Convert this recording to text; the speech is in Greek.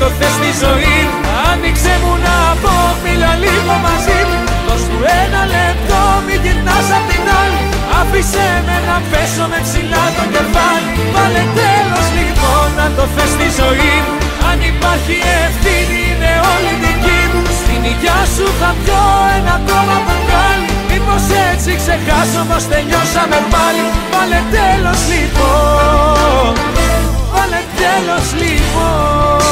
το θες στη ζωή μου. Άνοιξε μου να πω, μίλα λίγο μαζί μου. Δώσ' του ένα λεπτό, μη γυρνάς απ' την άλλη. Άφησέ με να πέσω με ψηλά το κεφάλι. Βάλε τέλος λοιπόν, αν το θες στη ζωή μου. Αν υπάρχει ευθύνη είναι όλη δική μου. Στην υγειά σου θα πιω ένα ακόμα μπουκάλι. Μήπως έτσι ξεχάσω πως τελειώσαμε πάλι. Βάλε τέλος λοιπόν, βάλε τέλος λοιπόν.